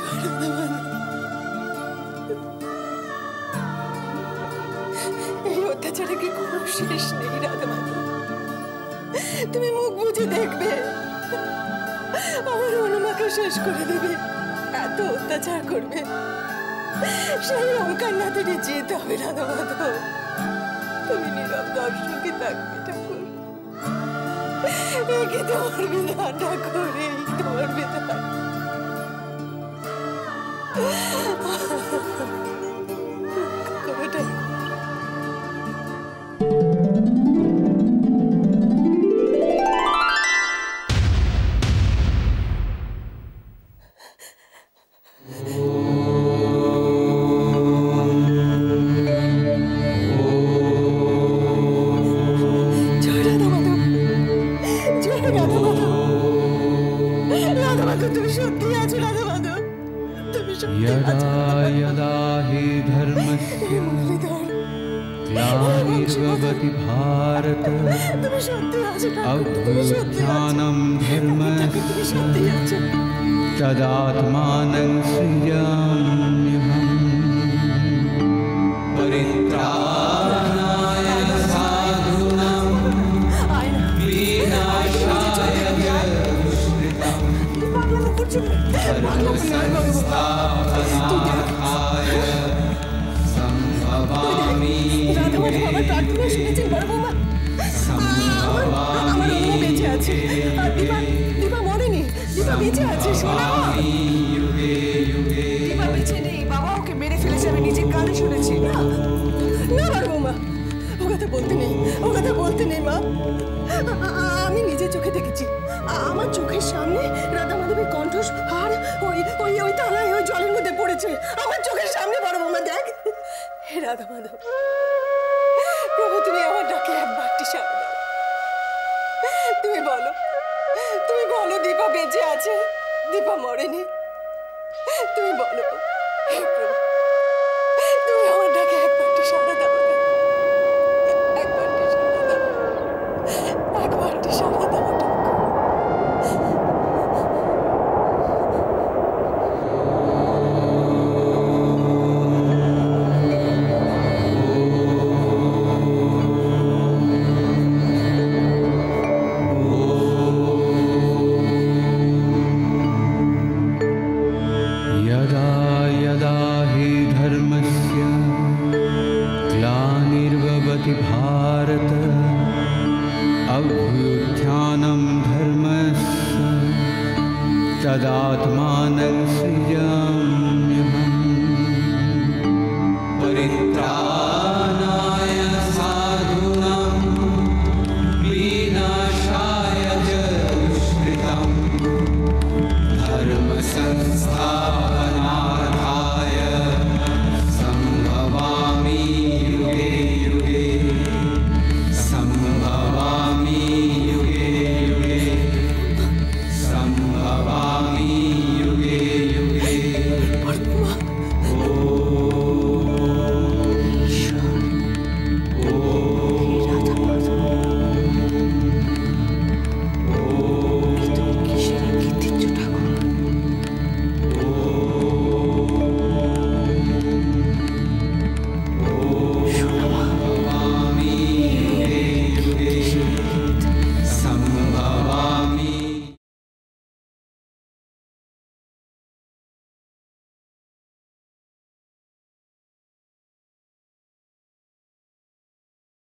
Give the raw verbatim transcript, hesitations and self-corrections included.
এই অত্যাচারে কি কোনো শেষ নেই রাধা মাধব? তুমি মুখ বুঝে দেখবে, আমার অনুমাকে শেষ করে দেবে। এত অত্যাচার করবে, সেই অঙ্কার নাতিরে যেতে হবে রাধা মাধব। তুমি নীরব দর্শকই থাকবে ঠাকুর। একে তোমার বিধান ঠাকুর, এই তোমার বিধান। ग्लानिर्भवति भारत अभ्युत्थानं धर्मस्य तदात्मानं सृजाम्यहम्। परित्राणाय साधूनां विनाशाय दुष्कृतं धर्मसंस्थापनार्थाय संभवामि। আমার প্রার্থনা শুনেছেন বড় বৌমা? আমার অনুমা বেঁচে আছে, দীপা দীপা মরেনি, দীপা বেঁচে আছে। শোনা, দীপা বেঁচে নেই, বাবা ওকে মেরে ফেলেছে, আমি নিজের কানে শুনেছি। না না বড় বৌমা, ও কথা বলতে নেই, ও কথা বলতে নেই মা। আমি নিজের চোখে দেখেছি, আমার চোখের সামনে রাধা মাধবের কণ্ঠস্বর ওই ওই ওই তালায় ওই জলের মধ্যে পড়েছে, আমার চোখের সামনে। বড় বৌমা দেখ, হে রাধা মাধব, প্রভু তুমি আমার ডাকে একবারটি সাড়া দাও। তুমি বলো, তুমি বলো দীপা বেঁচে আছে, দীপা মরেনি। তুমি বলো হে প্রভু, তুমি আমার ডাকে একবারটি সাড়া দাও, একবারটি সাড়া দাও, একবারটি সাড়া দাও। भारत अभ्युत्थानं धर्मस्य तदात्मानं सृजाम्यहम्।